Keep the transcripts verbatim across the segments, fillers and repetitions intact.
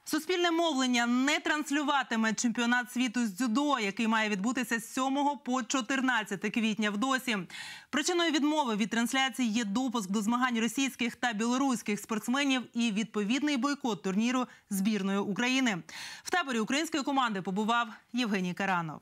Суспільне мовлення не транслюватиме чемпіонат світу з дзюдо, який має відбутися з сьомого по чотирнадцяте квітня в Досі. Причиною відмови від трансляції є допуск до змагань російських та білоруських спортсменів і відповідний бойкот турніру збірної України. В таборі української команди побував Євгеній Каранов.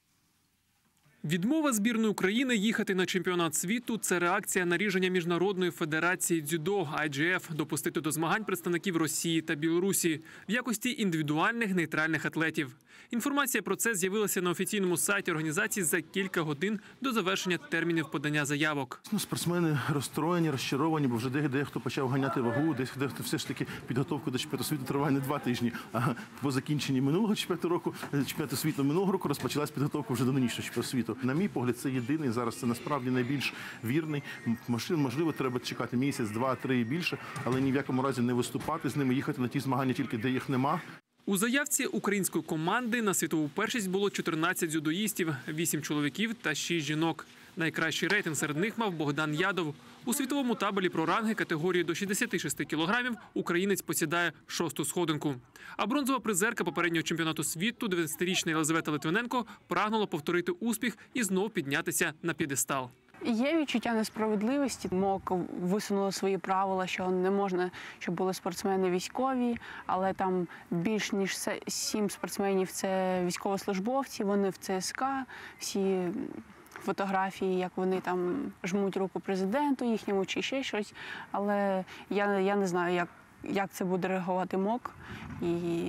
Відмова збірної України їхати на чемпіонат світу – це реакція на рішення Міжнародної федерації дзюдо (ай джі еф) допустити до змагань представників Росії та Білорусі в якості індивідуальних нейтральних атлетів. Інформація про це з'явилася на офіційному сайті організації за кілька годин до завершення термінів подання заявок. Ну, спортсмени розстроєні, розчаровані, бо вже дехто почав ганяти вагу, дехто все ж таки підготовка до чемпіонату світу триває не два тижні, а по закінченні минулого чемпіонату року, чемпіонату світу минулого року розпочалась підготовка вже до нинішнього чемпіонату світу. На мій погляд, це єдиний, зараз це насправді найбільш вірний. Можливо, треба чекати місяць, два, три і більше, але ні в якому разі не виступати з ними, їхати на ті змагання тільки, де їх нема. У заявці української команди на світову першість було чотирнадцять дзюдоїстів, вісім чоловіків та шість жінок. Найкращий рейтинг серед них мав Богдан Ядов. У світовому табелі про ранги категорії до шістдесяти шести кілограмів українець посідає шосту сходинку. А бронзова призерка попереднього чемпіонату світу, дев'ятнадцятирічна Єлизавета Литвиненко, прагнула повторити успіх і знов піднятися на п'єдестал. Є відчуття несправедливості. МОК висунуло свої правила, що не можна, щоб були спортсмени військові, але там більш ніж сім спортсменів – це військовослужбовці, вони в це ес ка, всі фотографії, як вони там жмуть руку президенту їхньому чи ще щось. Але я, я не знаю, як, як це буде реагувати МОК, і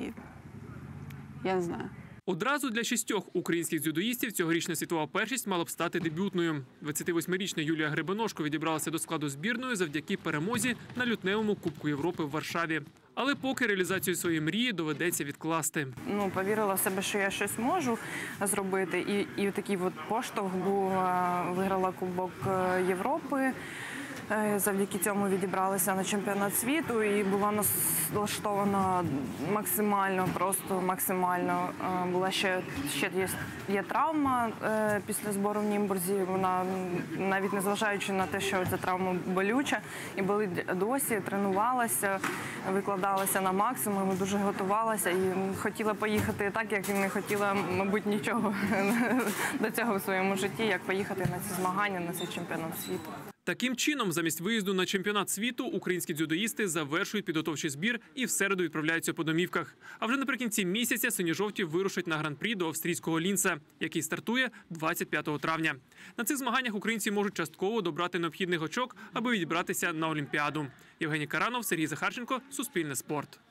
я не знаю. Одразу для шістьох українських дзюдоїстів цьогорічна світова першість мала б стати дебютною. двадцятивосьмирічна Юлія Гребеножко відібралася до складу збірної завдяки перемозі на лютневому Кубку Європи в Варшаві. Але поки реалізацію своєї мрії доведеться відкласти. Ну, повірила в себе, що я щось можу зробити. І, і такий от поштовх був, виграла Кубок Європи. Завдяки цьому відібралися на чемпіонат світу і була налаштована максимально, просто максимально. Була ще, ще є, є травма після збору в Німбурзі, вона навіть незважаючи на те, що ця травма болюча, і болить досі, тренувалася, викладалася на максимум, дуже готувалася і хотіла поїхати так, як і не хотіла, мабуть, нічого до цього в своєму житті, як поїхати на ці змагання, на цей чемпіонат світу. Таким чином, замість виїзду на чемпіонат світу, українські дзюдоїсти завершують підготовчий збір і в середу відправляються по домівках. А вже наприкінці місяця сині-жовті вирушать на гран-прі до австрійського Лінца, який стартує двадцять п'ятого травня. На цих змаганнях українці можуть частково добрати необхідних очок, аби відібратися на Олімпіаду. Євгеній Каранов, Сергій Захарченко, Суспільне спорт.